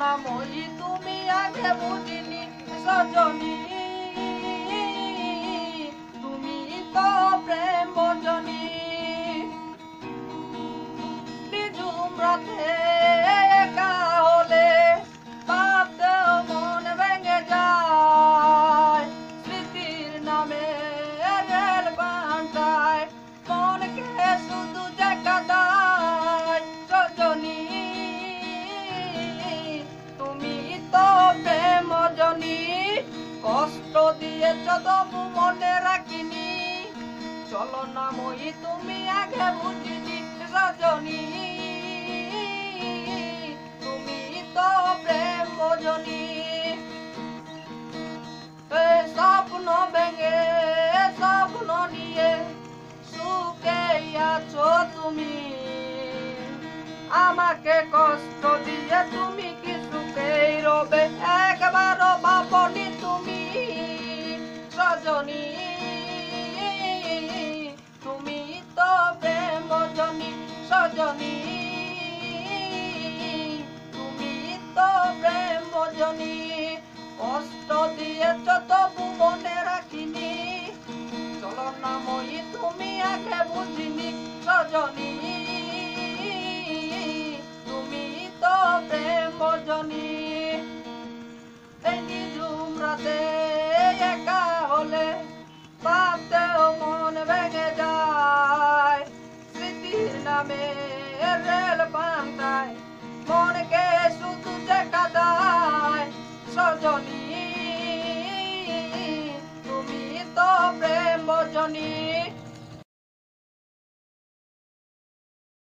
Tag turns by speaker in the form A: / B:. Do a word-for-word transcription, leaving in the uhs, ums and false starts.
A: ছলনাময়ী তুমি আগে বুঝিনি সজনী, তুমি তো প্রেম বজনী। নিঝুম রাতে একা হলে ভাবতেও মন ভেঙে যায়, স্মৃতির নামে রেল বান্টায় মনকে শুধু যে কাঁদায়। সজনী তুমি তো প্রেম জনী, কষ্ট দিয়েছ তবু মনে রাখিনি, ছলনাময়ী তুমি আগে বুঝিনি সজনী, তুমি তো প্রেম বজনী। স্বপ্ন ভেঙে স্বপ্ন নিয়ে সুখে আছো তুমি, আমাকে কষ্ট দিয়ে তুমি কি সুখে রবে একবারও ভাবনি তুমি। সজনী তুমি তো প্রেম বজনী, সজনী তুমি তো প্রেম বজনী। কষ্ট দিয়েছ তবু মনে রাখিনি, ছলনাময়ী তুমি আগে বুঝিনি সজনী, তুমি তো প্রেম বজনী। এই নিঝুম রাতে একা হলে ভাবতেও মন ভেঙে যায়, স্মৃতির নামে রেল পান্তায় মনকে শুধু যে কাঁদায়। সজনী তুমি তো প্রেম বজনী।